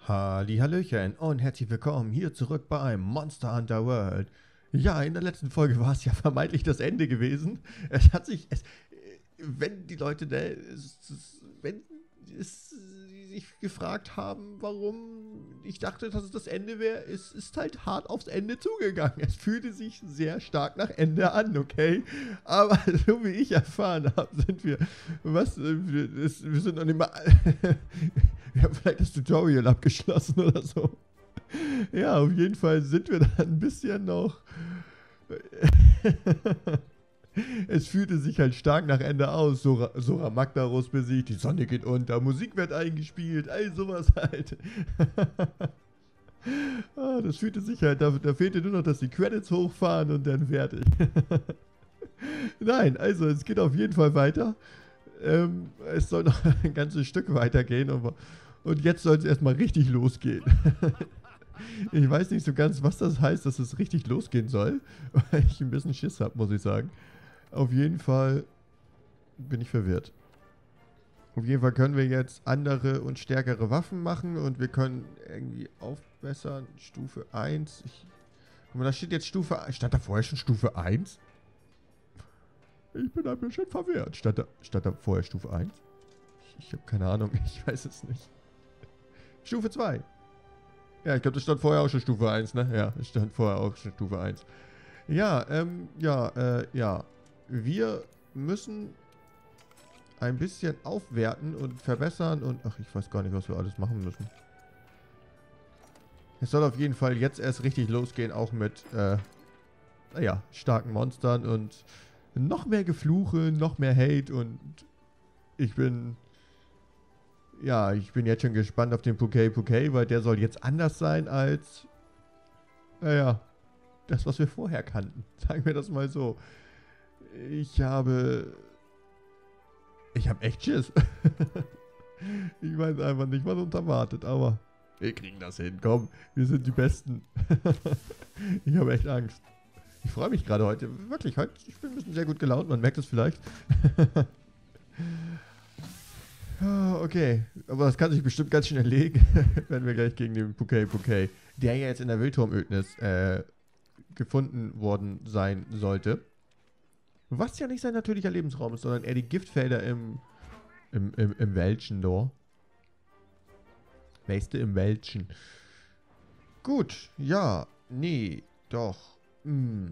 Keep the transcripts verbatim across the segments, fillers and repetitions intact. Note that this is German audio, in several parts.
Hallihallöchen und herzlich willkommen hier zurück bei Monster Hunter World. Ja, in der letzten Folge war es ja vermeintlich das Ende gewesen. Es hat sich, es, wenn die Leute, ne, es, es, wenn es, sich gefragt haben, warum ich dachte, dass es das Ende wäre, es ist halt hart aufs Ende zugegangen. Es fühlte sich sehr stark nach Ende an, okay? Aber so wie ich erfahren habe, sind wir, was, wir, es, wir sind noch nicht mal, wir haben vielleicht das Tutorial abgeschlossen oder so. Ja, auf jeden Fall sind wir da ein bisschen noch. Es fühlte sich halt stark nach Ende aus. Sora, Sora Magdaros besiegt, die Sonne geht unter, Musik wird eingespielt, all sowas halt. Ah, das fühlte sich halt, da, da fehlte nur noch, dass die Credits hochfahren und dann fertig. Nein, also es geht auf jeden Fall weiter. Ähm, es soll noch ein ganzes Stück weitergehen, aber, und jetzt soll es erstmal richtig losgehen. Ich weiß nicht so ganz, was das heißt, dass es richtig losgehen soll, weil ich ein bisschen Schiss habe, muss ich sagen. Auf jeden Fall bin ich verwirrt. Auf jeden Fall können wir jetzt andere und stärkere Waffen machen und wir können irgendwie aufbessern. Stufe eins. Ich, guck mal, da steht jetzt Stufe eins. Stand da vorher schon Stufe eins? Ich bin ein bisschen verwirrt. Stand da, stand da vorher Stufe eins? Ich, ich habe keine Ahnung. Ich weiß es nicht. Stufe zwei. Ja, ich glaube, das stand vorher auch schon Stufe eins, ne? Ja, es stand vorher auch schon Stufe eins. Ja, ähm, ja, äh, ja. Wir müssen ein bisschen aufwerten und verbessern und... Ach, ich weiß gar nicht, was wir alles machen müssen. Es soll auf jeden Fall jetzt erst richtig losgehen, auch mit, äh, naja, starken Monstern und noch mehr Gefluche, noch mehr Hate und ich bin... Ja, ich bin jetzt schon gespannt auf den Pukei Pukei, weil der soll jetzt anders sein als, naja, das, was wir vorher kannten. Sagen wir das mal so. Ich habe... Ich habe echt Schiss. Ich weiß einfach nicht, was uns erwartet, aber wir kriegen das hin. Komm, wir sind die Besten. Ich habe echt Angst. Ich freue mich gerade heute. Wirklich, heute, ich bin ein bisschen sehr gut gelaunt, man merkt es vielleicht. Okay, aber das kann sich bestimmt ganz schnell legen, wenn wir gleich gegen den Pukei Pukei, der ja jetzt in der Wildturmödnis äh, gefunden worden sein sollte. Was ja nicht sein natürlicher Lebensraum ist, sondern eher die Giftfelder im, im, im, im Wäldchen da. Weißt du, im Wäldchen. Gut, ja, nee, doch. Hm.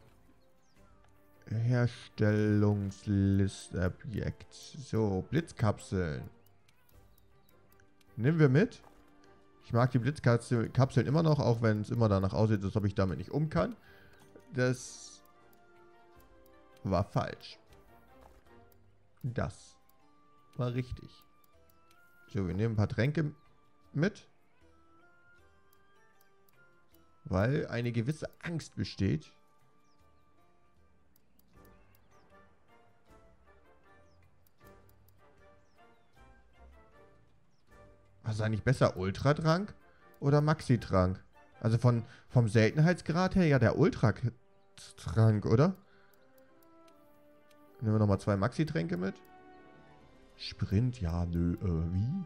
Herstellungslistobjekt. So, Blitzkapseln. Nehmen wir mit. Ich mag die Blitzkapseln immer noch, auch wenn es immer danach aussieht, als ob ich damit nicht um kann. Das war falsch. Das war richtig. So, wir nehmen ein paar Tränke mit. Weil eine gewisse Angst besteht. Was ist eigentlich besser? Ultratrank oder Maxi-Trank? Also von, vom Seltenheitsgrad her ja der Ultratrank, oder? Nehmen wir nochmal zwei Maxi-Tränke mit. Sprint, ja, nö, äh, wie?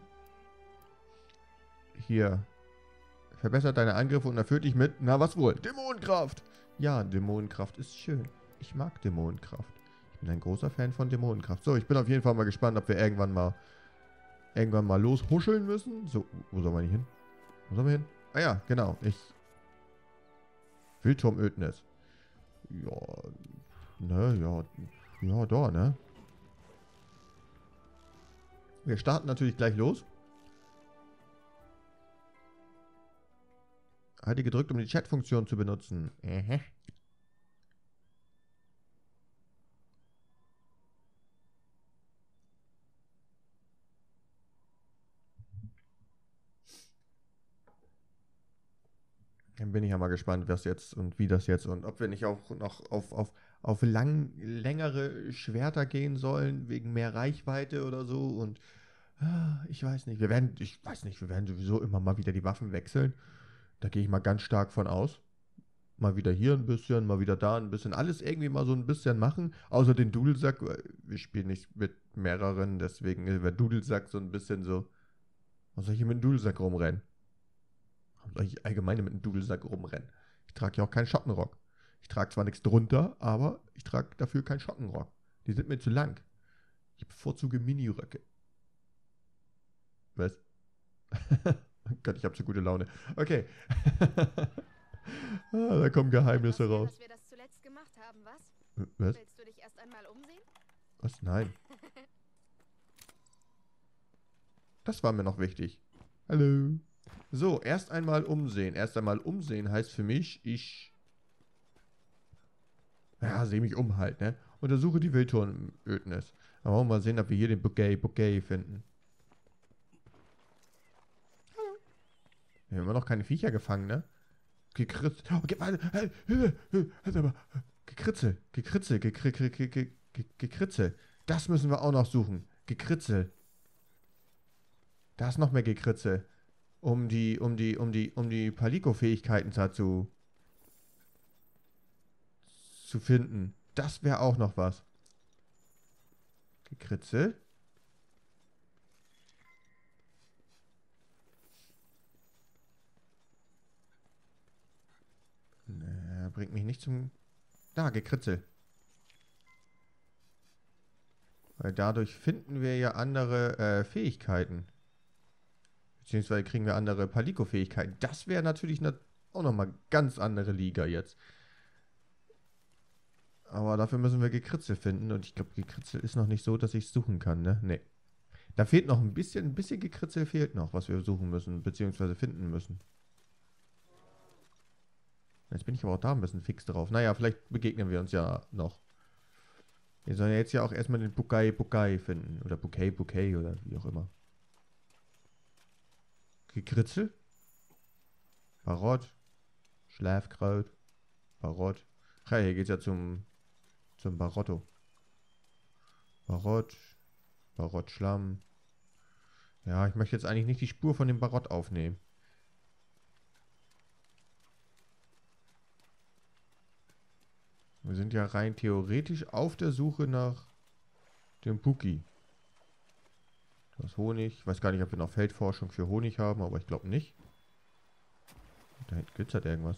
Hier. Verbessert deine Angriffe und erfüllt dich mit, na was wohl? Dämonenkraft! Ja, Dämonenkraft ist schön. Ich mag Dämonenkraft. Ich bin ein großer Fan von Dämonenkraft. So, ich bin auf jeden Fall mal gespannt, ob wir irgendwann mal irgendwann mal loshuscheln müssen. So, wo sollen wir nicht hin? Wo sollen wir hin? Ah ja, genau. Ich... Wildturmödnis. Ja, ne, ja, ja, da, ne? Wir starten natürlich gleich los. Halte gedrückt, um die Chat-Funktion zu benutzen. Äh. Dann bin ich ja mal gespannt, was jetzt und wie das jetzt und ob wir nicht auch noch auf, auf, auf lang, längere Schwerter gehen sollen, wegen mehr Reichweite oder so. Und ah, ich weiß nicht, wir werden, ich weiß nicht, wir werden sowieso immer mal wieder die Waffen wechseln. Da gehe ich mal ganz stark von aus. Mal wieder hier ein bisschen, mal wieder da ein bisschen. Alles irgendwie mal so ein bisschen machen. Außer den Dudelsack. Wir spielen nicht mit mehreren, deswegen wäre Dudelsack so ein bisschen so. Was soll ich hier mit dem Dudelsack rumrennen? Warum soll ich allgemein mit einem Dudelsack rumrennen? Ich trage ja auch keinen Schottenrock. Ich trage zwar nichts drunter, aber ich trage dafür keinen Schottenrock. Die sind mir zu lang. Ich bevorzuge Miniröcke. Was? Oh Gott, ich habe so gute Laune. Okay. Ah, da kommen Geheimnisse raus. Dass wir das zuletzt gemacht haben, was? Was? Willst du dich erst einmal umsehen? Was? Nein. Das war mir noch wichtig. Hallo. So, erst einmal umsehen. Erst einmal umsehen heißt für mich, ich... Ja, sehe mich um halt, ne? Untersuche die Wildturnödnis. Aber wollen wir mal sehen, ob wir hier den Bouquet, Bouquet finden. Hallo. Wir haben immer noch keine Viecher gefangen, ne? Gekritzel. Oh, okay, warte. Gekritzel. Gekritzel. Gekritzel. Gekritzel. Das müssen wir auch noch suchen. Gekritzel. Da ist noch mehr Gekritzel. Um die, um die, um die, um die Palico-Fähigkeiten dazu zu finden. Das wäre auch noch was. Gekritzel. Nee, bringt mich nicht zum... Da, Gekritzel. Weil dadurch finden wir ja andere äh, Fähigkeiten. Beziehungsweise kriegen wir andere Palico-Fähigkeiten. Das wäre natürlich ne, auch nochmal ganz andere Liga jetzt. Aber dafür müssen wir Gekritzel finden. Und ich glaube, Gekritzel ist noch nicht so, dass ich es suchen kann, ne? Nee. Da fehlt noch ein bisschen, ein bisschen Gekritzel fehlt noch, was wir suchen müssen, beziehungsweise finden müssen. Jetzt bin ich aber auch da ein bisschen fix drauf. Naja, vielleicht begegnen wir uns ja noch. Wir sollen ja jetzt ja auch erstmal den Bouquet Bouquet finden. Oder Bouquet Bouquet oder wie auch immer. Gekritzel? Barott? Schlafkraut? Barott? Ja, hier geht's ja zum, zum Barotto. Barott. Barottschlamm. Ja, ich möchte jetzt eigentlich nicht die Spur von dem Barott aufnehmen. Wir sind ja rein theoretisch auf der Suche nach dem Puki. Das Honig. Ich weiß gar nicht, ob wir noch Feldforschung für Honig haben, aber ich glaube nicht. Da hinten glitzert irgendwas.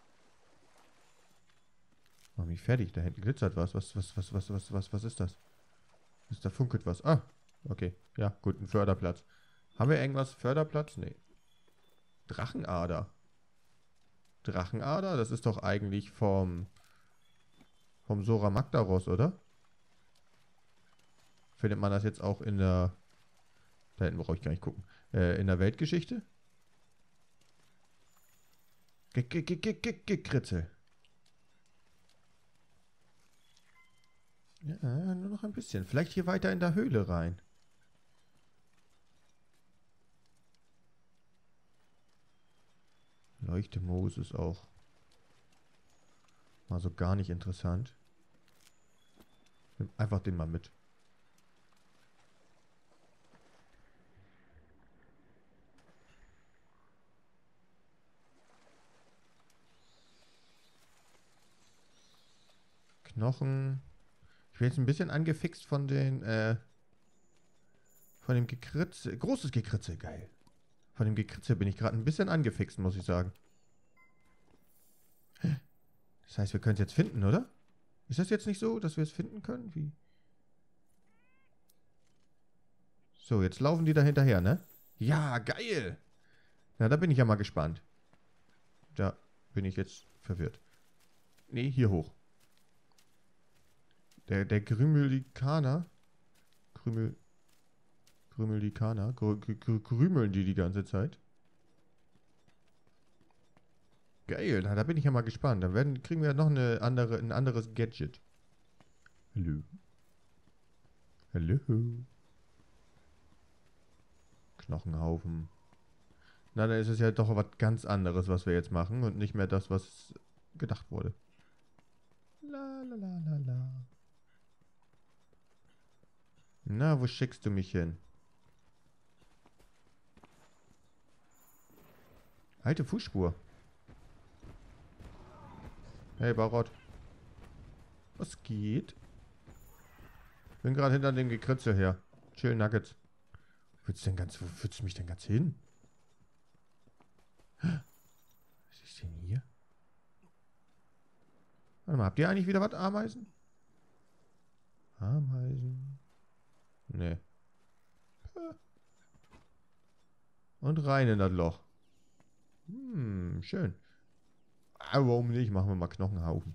Mach mich fertig, da hinten glitzert was. Was, was, was, was, was, was, was ist das? Ist da funkelt was? Ah, okay. Ja, gut, ein Förderplatz. Haben wir irgendwas? Förderplatz? Nee. Drachenader. Drachenader? Das ist doch eigentlich vom... vom Sora Magdaros, oder? Findet man das jetzt auch in der... Da hinten brauche ich gar nicht gucken. Äh, in der Weltgeschichte? Gekritzel. Ja, nur noch ein bisschen. Vielleicht hier weiter in der Höhle rein. Leuchtemoos ist auch mal so gar nicht interessant. Nimm einfach den mal mit. Knochen. Ich bin jetzt ein bisschen angefixt von den, äh, von dem Gekritzel. Großes Gekritzel, geil. Von dem Gekritzel bin ich gerade ein bisschen angefixt, muss ich sagen. Das heißt, wir können es jetzt finden, oder? Ist das jetzt nicht so, dass wir es finden können? Wie? So, jetzt laufen die da hinterher, ne? Ja, geil! Na, da bin ich ja mal gespannt. Da bin ich jetzt verwirrt. Nee, hier hoch. Der, der Krümelikaner. Krümel. Krümelikaner. Grü, grü, krümeln die die ganze Zeit. Geil, na, da bin ich ja mal gespannt. Dann werden, kriegen wir noch eine andere, ein anderes Gadget. Hallo. Hallo. Knochenhaufen. Na, dann ist es ja doch was ganz anderes, was wir jetzt machen und nicht mehr das, was gedacht wurde. La la la la la. Na, wo schickst du mich hin? Alte Fußspur. Hey, Barott. Was geht? Bin gerade hinter dem Gekritzel her. Chill Nuggets. Wo willst du denn ganz, wo führst du mich denn ganz hin? mal, habt ihr eigentlich wieder was? Ameisen? Ameisen. Nee. Und rein in das Loch. Hm, schön. Ah, warum nicht? Machen wir mal Knochenhaufen.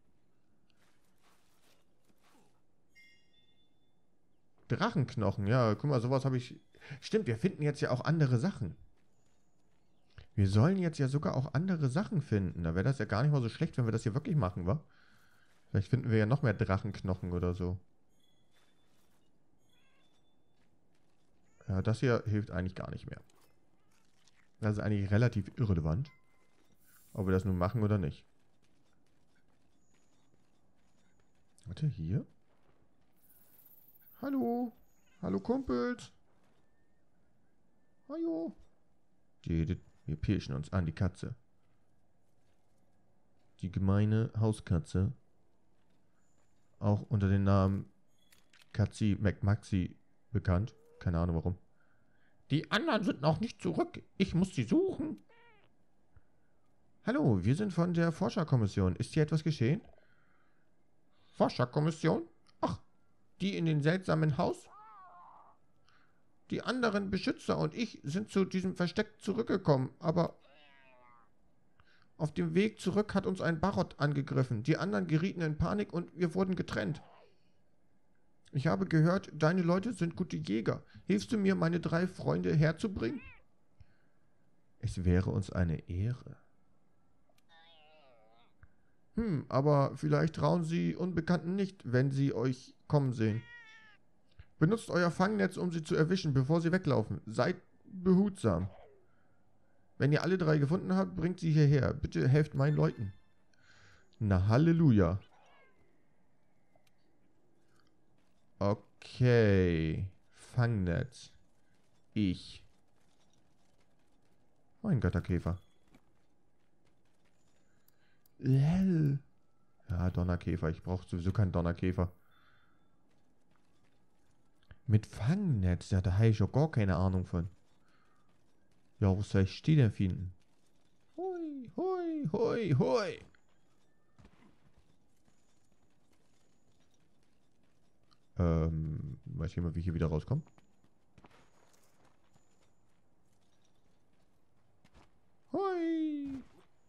Drachenknochen, ja, guck mal, sowas habe ich... Stimmt, wir finden jetzt ja auch andere Sachen. Wir sollen jetzt ja sogar auch andere Sachen finden. Da wäre das ja gar nicht mal so schlecht, wenn wir das hier wirklich machen, wa? Vielleicht finden wir ja noch mehr Drachenknochen oder so. Ja, das hier hilft eigentlich gar nicht mehr. Das ist eigentlich relativ irrelevant. Ob wir das nun machen oder nicht. Warte, hier? Hallo? Hallo Kumpels? Hallo? Die, wir pirschen uns an, die Katze. Die gemeine Hauskatze. Auch unter dem Namen Katzi McMaxi bekannt. Keine Ahnung warum. Die anderen sind noch nicht zurück. Ich muss sie suchen. Hallo, wir sind von der Forscherkommission. Ist hier etwas geschehen? Forscherkommission? Ach, die in dem seltsamen Haus? Die anderen Beschützer und ich sind zu diesem Versteck zurückgekommen, aber auf dem Weg zurück hat uns ein Barot angegriffen. Die anderen gerieten in Panik und wir wurden getrennt. Ich habe gehört, deine Leute sind gute Jäger. Hilfst du mir, meine drei Freunde herzubringen? Es wäre uns eine Ehre. Hm, aber vielleicht trauen sie Unbekannten nicht, wenn sie euch kommen sehen. Benutzt euer Fangnetz, um sie zu erwischen, bevor sie weglaufen. Seid behutsam. Wenn ihr alle drei gefunden habt, bringt sie hierher. Bitte helft meinen Leuten. Na, Halleluja. Okay. Fangnetz. Ich. Mein Götterkäfer. Ja, Donnerkäfer. Ich brauche sowieso keinen Donnerkäfer. Mit Fangnetz? Ja, da habe ich auch gar keine Ahnung von. Ja, was soll ich die denn finden? Hui, hui, hui, hui. Ähm, weiß ich mal, wie ich hier wieder rauskomme? Hui.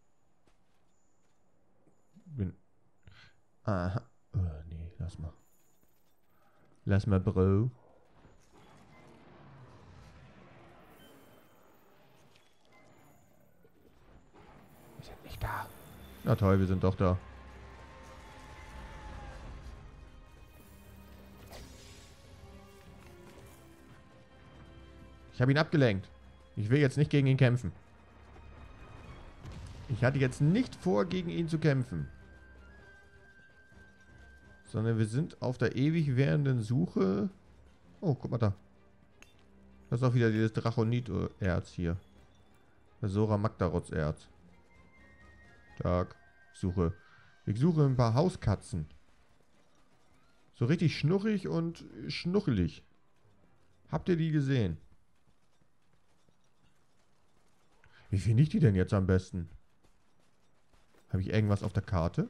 Bin... Aha. Oh, nee, lass mal. Lass mal, Bro. Wir sind nicht da. Na toll, wir sind doch da. Ich habe ihn abgelenkt. Ich will jetzt nicht gegen ihn kämpfen. Ich hatte jetzt nicht vor, gegen ihn zu kämpfen. Sondern wir sind auf der ewig währenden Suche. Oh, guck mal da. Das ist auch wieder dieses Drachonit-Erz hier. Das Sora Magdarots-Erz. Tag. Suche. Ich suche ein paar Hauskatzen. So richtig schnurrig und schnuckelig. Habt ihr die gesehen? Wie finde ich die denn jetzt am besten? Habe ich irgendwas auf der Karte?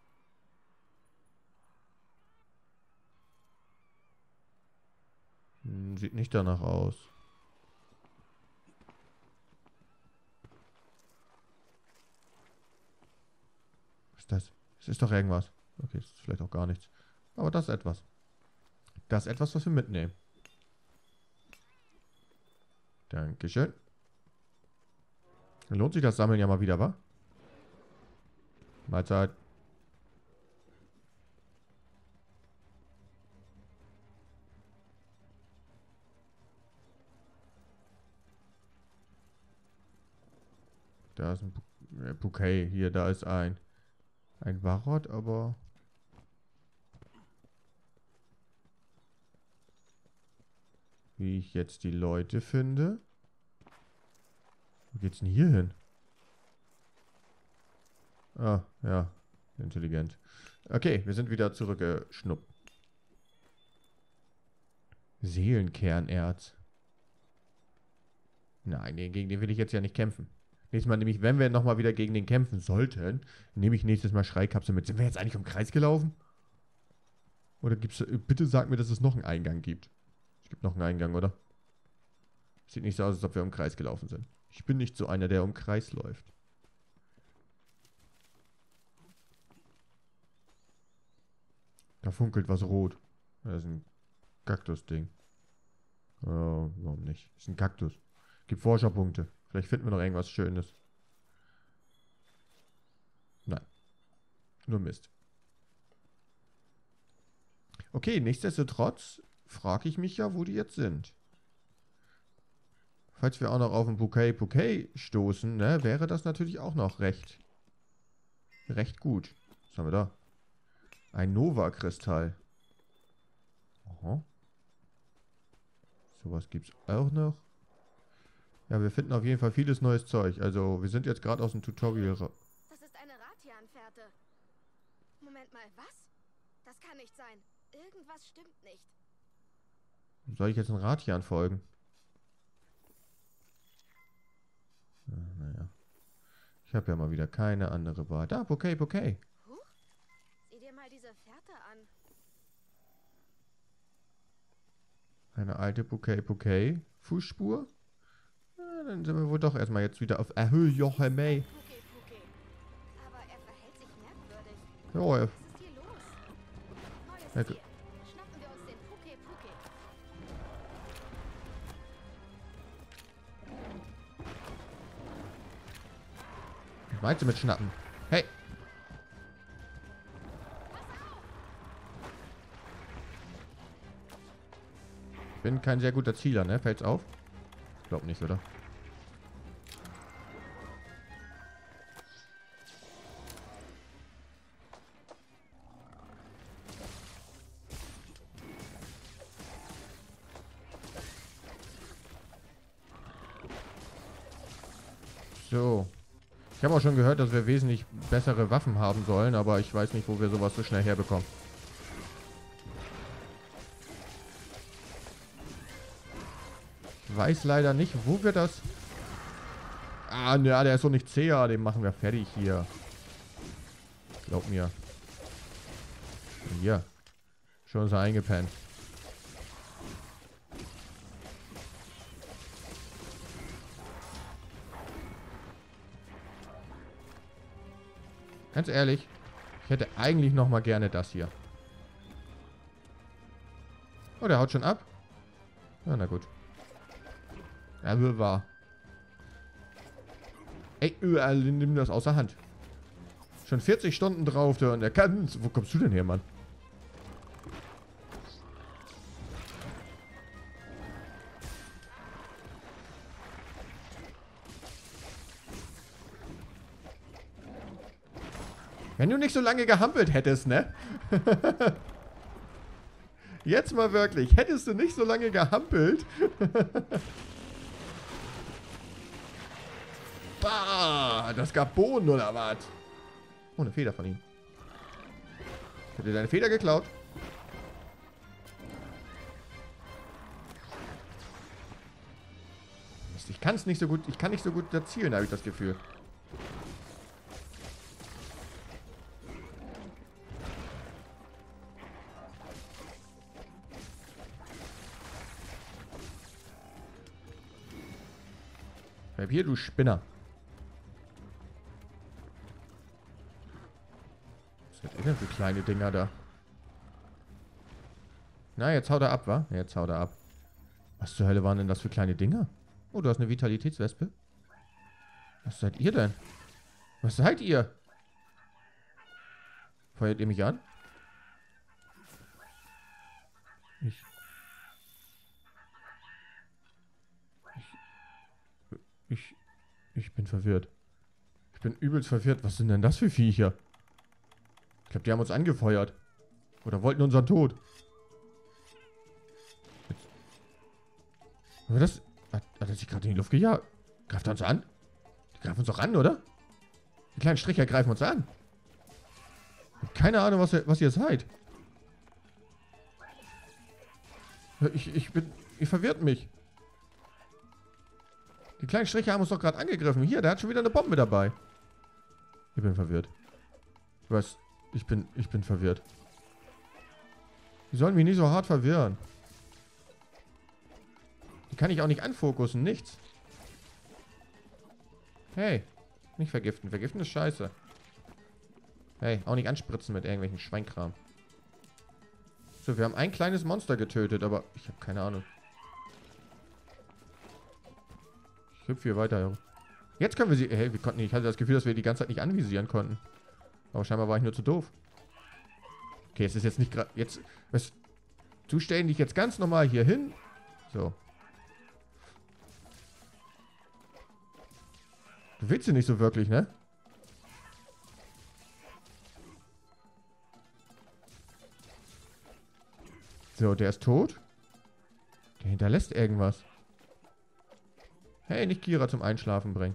Hm, sieht nicht danach aus. Was ist das? Es ist doch irgendwas. Okay, ist vielleicht auch gar nichts. Aber das ist etwas. Das ist etwas, was wir mitnehmen. Dankeschön. Lohnt sich das Sammeln ja mal wieder, wa? Mahlzeit. Da ist ein Bouquet. Hier, da ist ein ein Barot, aber wie ich jetzt die Leute finde. Wo geht's denn hier hin? Ah, ja. Intelligent. Okay, wir sind wieder zurückgeschnuppt. Seelenkernerz. Nein, gegen den will ich jetzt ja nicht kämpfen. Nächstes Mal nämlich, wenn wir nochmal wieder gegen den kämpfen sollten, nehme ich nächstes Mal Schreikapsel mit. Sind wir jetzt eigentlich im Kreis gelaufen? Oder gibt's... Bitte sag mir, dass es noch einen Eingang gibt. Es gibt noch einen Eingang, oder? Sieht nicht so aus, als ob wir im Kreis gelaufen sind. Ich bin nicht so einer, der im Kreis läuft. Da funkelt was rot. Das ist ein Kaktus-Ding. Oh, warum nicht? Das ist ein Kaktus. Gibt Forscherpunkte. Vielleicht finden wir noch irgendwas Schönes. Nein. Nur Mist. Okay, nichtsdestotrotz frage ich mich ja, wo die jetzt sind. Falls wir auch noch auf ein Bouquet Bouquet stoßen, ne, wäre das natürlich auch noch recht, recht gut. Was haben wir da? Ein Nova-Kristall. Aha. Sowas gibt's auch noch. Ja, wir finden auf jeden Fall vieles neues Zeug. Also, wir sind jetzt gerade aus dem Tutorial raus. Das ist eine Ratian-Fährte. Moment mal, was? Das kann nicht sein. Irgendwas stimmt nicht. Soll ich jetzt einen Ratian folgen? Ja, naja. Ich habe ja mal wieder keine andere Wahl. Da, Bouquet, Bouquet. Huch, sieh dir mal diese Fährte an. Eine alte Bouquet, Bouquet. Fußspur. Ja, dann sind wir wohl doch erstmal jetzt wieder auf Ahö Jochemei. Puke, Puke. Aber er verhält sich merkwürdig. Ja, er... Was ist hier los? Neues Ja, Tier. Schnappen wir uns den Puke, Puke. Was meinst du mit Schnappen? Hey! Ich bin kein sehr guter Zieler, ne? Fällt's auf? Glaub nicht, oder? So. Ich habe auch schon gehört, dass wir wesentlich bessere Waffen haben sollen, aber ich weiß nicht, wo wir sowas so schnell herbekommen. Ich weiß leider nicht, wo wir das... Ah, ne, der ist so nicht zäher. Den machen wir fertig hier. Glaub mir. Hier. Schon ist er eingepennt. Ganz ehrlich, ich hätte eigentlich noch mal gerne das hier. Oh, der haut schon ab. Ja, na gut. Er will wahr. Ey, äh, nimm das außer Hand. Schon vierzig Stunden drauf, der und er kann... Wo kommst du denn her, Mann? Wenn du nicht so lange gehampelt hättest, ne? Jetzt mal wirklich. Hättest du nicht so lange gehampelt? Bah, das gab Bohnen oder was? Oh, eine Feder von ihm. Ich hab dir deine Feder geklaut. Mist, ich kann es nicht so gut. Ich kann nicht so gut da zielen, habe ich das Gefühl. Bleib hier, du Spinner. Was seid ihr denn für kleine Dinger da? Na, jetzt haut er ab, wa? Jetzt haut er ab. Was zur Hölle waren denn das für kleine Dinger? Oh, du hast eine Vitalitätswespe. Was seid ihr denn? Was seid ihr? Feuert ihr mich an? Ich... Ich, ich bin verwirrt. Ich bin übelst verwirrt. Was sind denn das für Viecher? Ich glaube, die haben uns angefeuert. Oder wollten unseren Tod. Jetzt. Aber das... Hat, hat er sich gerade in die Luft gejagt? Greift er uns an? Die greifen uns doch an, oder? Die kleinen Stricher greifen uns an. Ich hab keine Ahnung, was ihr, was ihr seid. Ich, ich bin... Ihr verwirrt mich. Die kleinen Striche haben uns doch gerade angegriffen. Hier, der hat schon wieder eine Bombe dabei. Ich bin verwirrt. Was? Ich bin, ich bin verwirrt. Die sollen mich nicht so hart verwirren. Die kann ich auch nicht anfokussen, nichts. Hey, nicht vergiften. Vergiften ist scheiße. Hey, auch nicht anspritzen mit irgendwelchen Schweinkram. So, wir haben ein kleines Monster getötet, aber ich habe keine Ahnung. Ich hüpfe hier weiter. Jetzt können wir sie... Hey, wir konnten nicht... Ich hatte das Gefühl, dass wir die ganze Zeit nicht anvisieren konnten. Aber scheinbar war ich nur zu doof. Okay, es ist jetzt nicht gerade... Jetzt... Was... Du stellen dich jetzt ganz normal hier hin. So. Du willst sie nicht so wirklich, ne? So, der ist tot. Der hinterlässt irgendwas. Hey, nicht Kira zum Einschlafen bringen.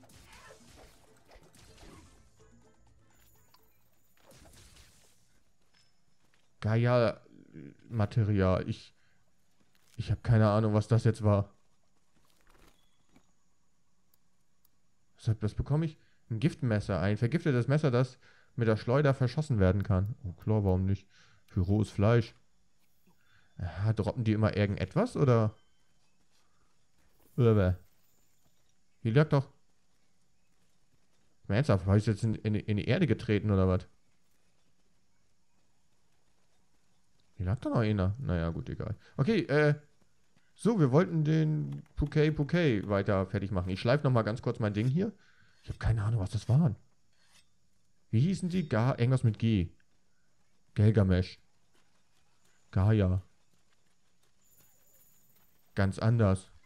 Gaia-Material. Ich... Ich habe keine Ahnung, was das jetzt war. Was, was bekomme ich? Ein Giftmesser. Ein vergiftetes Messer, das mit der Schleuder verschossen werden kann. Oh klar, warum nicht? Für rohes Fleisch. Ja, droppen die immer irgendetwas, oder? Oder? Hier lag doch... Ernsthaft, war ich jetzt in, in, in die Erde getreten, oder was? Hier lag doch noch einer. Naja, gut, egal. Okay, äh... So, wir wollten den Pukai Pukai weiter fertig machen. Ich schleife nochmal ganz kurz mein Ding hier. Ich habe keine Ahnung, was das waren. Wie hießen die? Ga irgendwas mit G. Gelgamesh. Gaia. Ganz anders.